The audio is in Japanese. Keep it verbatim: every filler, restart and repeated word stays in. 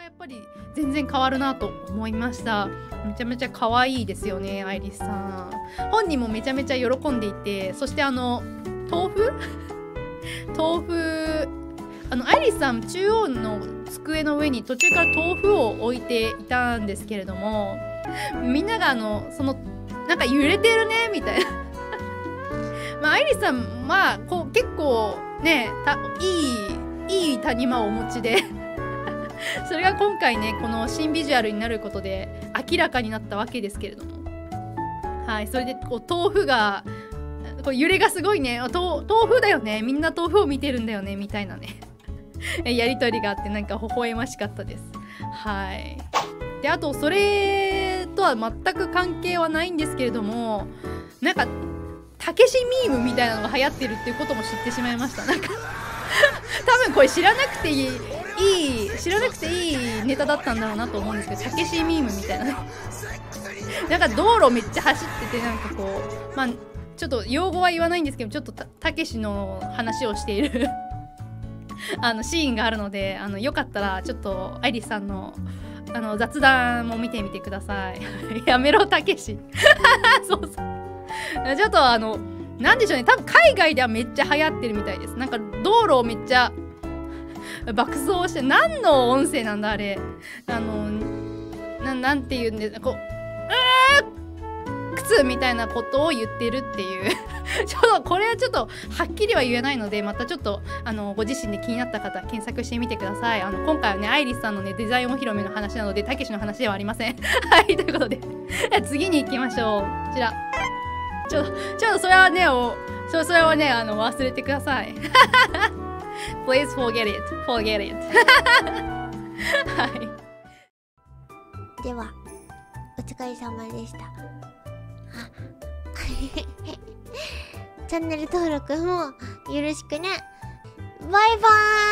がやっぱり全然変わるなと思いました。めちゃめちゃ可愛いですよね、アイリスさん。本人もめちゃめちゃ喜んでいて、そしてあの豆腐豆腐あのアイリスさん中央の机の上に途中から豆腐を置いていたんですけれども、みんながあのそのなんか揺れてるねみたいなまあアイリスさんまあこう結構ねたいいいい谷間をお持ちでそれが今回ねこの新ビジュアルになることで明らかになったわけですけれども、はい、それでこう豆腐がこう揺れがすごいね、豆腐だよね、みんな豆腐を見てるんだよねみたいなねやりとりがあってなんか微笑ましかったです。はい。であとそれとは全く関係はないんですけれども、なんかたけしミームみたいなのが流行ってるっていうことも知ってしまいました。なんか多分これ知らなくていいいい知らなくていいネタだったんだろうなと思うんですけど、たけしミームみたいななんか道路めっちゃ走ってて、なんかこうまあちょっと用語は言わないんですけど、ちょっとたけしの話をしているあのシーンがあるので、あのよかったらちょっとアイリスさんのあの雑談も見てみてくださいやめろたけしそうそうちょっとあのなんでしょうね、多分海外ではめっちゃ流行ってるみたいです。なんか道路をめっちゃ爆走して、何の音声なんだあれ、あの な, なんて言うんでこううー靴みたいなことを言ってるっていうちょっとこれはちょっとはっきりは言えないので、またちょっとあのご自身で気になった方検索してみてください。あの今回はねアイリスさんのねデザインお披露目の話なのでたけしの話ではありませんはいということで次に行きましょう。こちらちょちょっとそれはねおそそれはねあの忘れてくださいPlease forget it forget it はいではお疲れ様でした。チャンネル登録もよろしくね。バイバーイ。